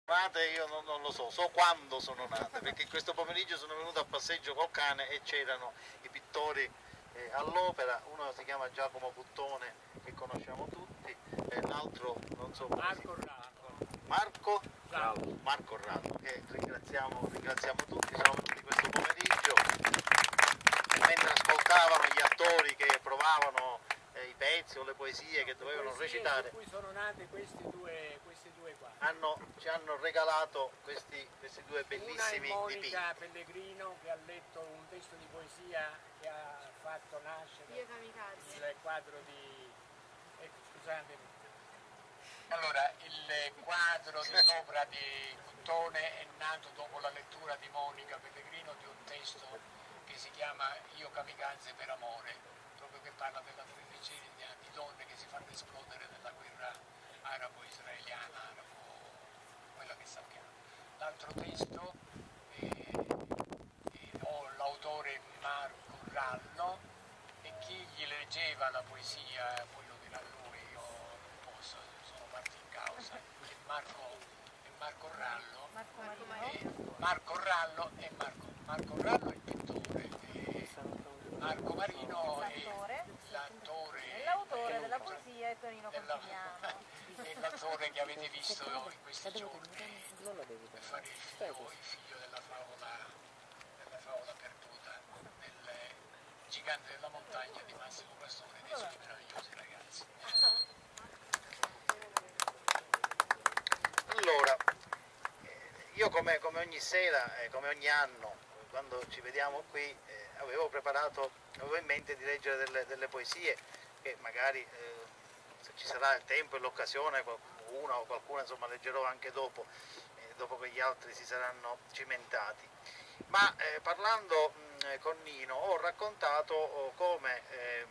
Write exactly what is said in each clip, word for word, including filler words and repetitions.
Nate io non, non lo so, so quando sono nate, perché questo pomeriggio sono venuto a passeggio col cane e c'erano i pittori eh, all'opera, uno si chiama Giacomo Puttone, che conosciamo tutti, e l'altro non so come si Marco Racco. Marco Rallo. Marco Rallo, che ringraziamo, ringraziamo tutti, sono venuti questo pomeriggio, mentre ascoltavano gli attori che provavano eh, i pezzi o le poesie che dovevano Poesie recitare. su cui sono nati questi due, questi due qua. Hanno, ci hanno regalato questi, questi due bellissimi Una è dipinti. Monica Pellegrino, che ha letto un testo di poesia che ha fatto nascere Io kamikaze. il quadro di... Ecco, scusate. Allora, il quadro di sopra di Puttone è nato dopo la lettura di Monica Pellegrino di un testo che si chiama Io kamikaze per amore, proprio che parla della tredicina di donne che si fanno esplodere nella guerra arabo-israeliana, arabo, quella che sappiamo. L'altro testo, eh, eh, ho l'autore Marco Rallo, e chi gli leggeva la poesia, poi lo dirà lui, io non posso, sono parte in causa, è Marco, è Marco Rallo, Marco e Marino. Marco Rallo e Marco, Marco Rallo è il pittore, e Marco Marino è l'attore, È l'autore della poesia e Tonino Contigliano. è l'attore che avete visto in questi giorni per fare il figlio, il figlio della favola, della favola perduta, del gigante della montagna di Massimo Pastore, dei suoi meravigliosi ragazzi. Allora, io come, come ogni sera, eh, come ogni anno, quando ci vediamo qui, eh, avevo preparato, avevo in mente di leggere delle, delle poesie che magari, eh, se ci sarà il tempo e l'occasione, una o qualcuna insomma leggerò anche dopo, eh, dopo che gli altri si saranno cimentati. Ma eh, parlando mh, con Nino ho raccontato oh, come eh,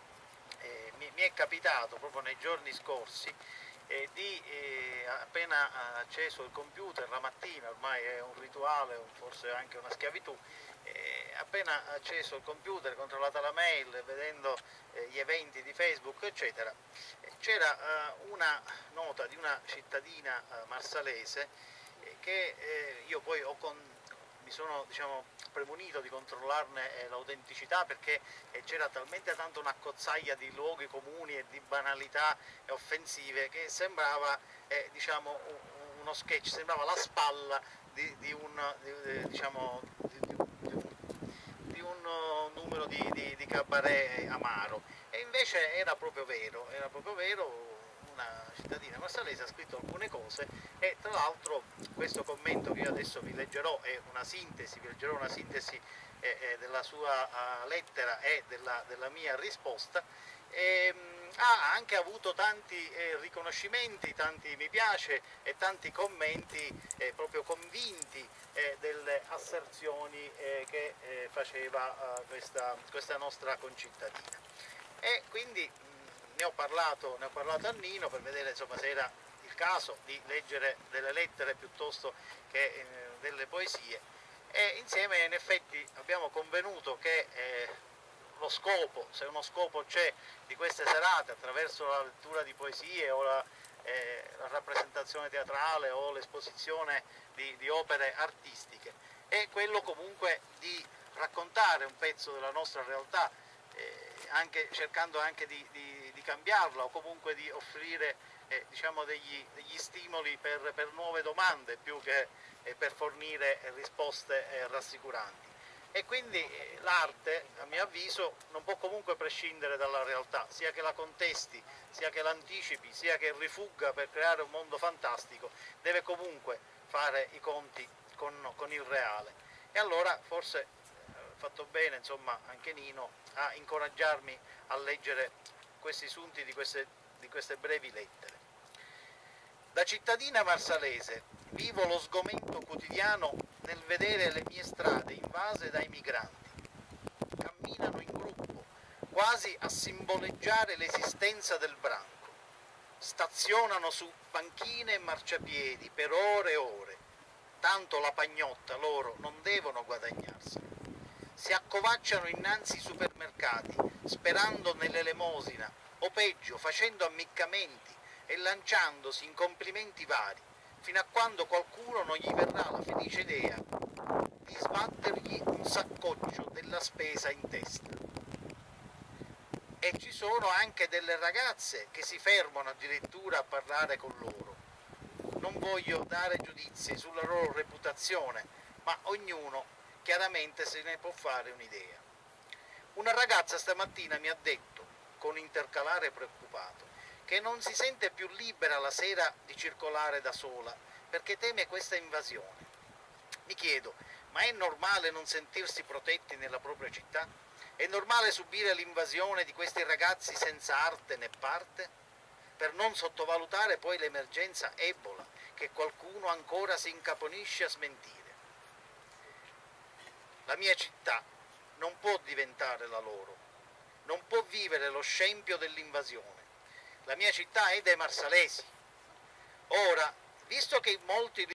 eh, mi, mi è capitato proprio nei giorni scorsi eh, di eh, appena acceso il computer la mattina, ormai è un rituale, forse anche una schiavitù, eh, appena acceso il computer, controllata la mail, vedendo eh, gli eventi di Facebook eccetera, eh, c'era eh, una nota di una cittadina eh, marsalese eh, che eh, io poi ho con mi sono diciamo, premunito di controllarne eh, l'autenticità, perché eh, c'era talmente tanto una cozzaglia di luoghi comuni e di banalità offensive che sembrava eh, diciamo, uno sketch, sembrava la spalla di, di, un, di, diciamo, di, di, di un uh, numero di, di, di cabaret amaro, e invece era proprio vero, era proprio vero. Una cittadina marsalese ha scritto alcune cose e tra l'altro questo commento che io adesso vi leggerò è una sintesi, vi leggerò una sintesi eh, eh, della sua uh, lettera e della, della mia risposta. E, mh, ha anche avuto tanti eh, riconoscimenti, tanti mi piace e tanti commenti eh, proprio convinti eh, delle asserzioni eh, che eh, faceva uh, questa, questa nostra concittadina. E quindi Ne ho, parlato, ne ho parlato a Nino per vedere insomma, se era il caso di leggere delle lettere piuttosto che eh, delle poesie, e insieme in effetti abbiamo convenuto che eh, lo scopo, se uno scopo c'è di queste serate attraverso la lettura di poesie o la, eh, la rappresentazione teatrale o l'esposizione di, di opere artistiche, è quello comunque di raccontare un pezzo della nostra realtà, eh, anche, cercando anche di, di, di cambiarla o comunque di offrire eh, diciamo degli, degli stimoli per, per nuove domande più che eh, per fornire risposte eh, rassicuranti. E quindi eh, l'arte, a mio avviso, non può comunque prescindere dalla realtà, sia che la contesti, sia che l'anticipi, sia che rifugga per creare un mondo fantastico, deve comunque fare i conti con, con il reale. E allora forse fatto bene insomma anche Nino a incoraggiarmi a leggere questi sunti di queste, di queste brevi lettere. Da cittadina marsalese vivo lo sgomento quotidiano nel vedere le mie strade invase dai migranti. Camminano in gruppo, quasi a simboleggiare l'esistenza del branco. Stazionano su panchine e marciapiedi per ore e ore, tanto la pagnotta loro non devono guadagnarsela. Si accovacciano innanzi ai supermercati, sperando nell'elemosina, o peggio, facendo ammiccamenti e lanciandosi in complimenti vari, fino a quando qualcuno non gli verrà la felice idea di sbattergli un saccoccio della spesa in testa. E ci sono anche delle ragazze che si fermano addirittura a parlare con loro. Non voglio dare giudizi sulla loro reputazione, ma ognuno chiaramente se ne può fare un'idea. Una ragazza stamattina mi ha detto, con intercalare preoccupato, che non si sente più libera la sera di circolare da sola perché teme questa invasione. Mi chiedo, ma è normale non sentirsi protetti nella propria città? È normale subire l'invasione di questi ragazzi senza arte né parte? Per non sottovalutare poi l'emergenza Ebola, che qualcuno ancora si incaponisce a smentire. La mia città non può diventare la loro, non può vivere lo scempio dell'invasione. La mia città è dei marsalesi. Ora, visto che molti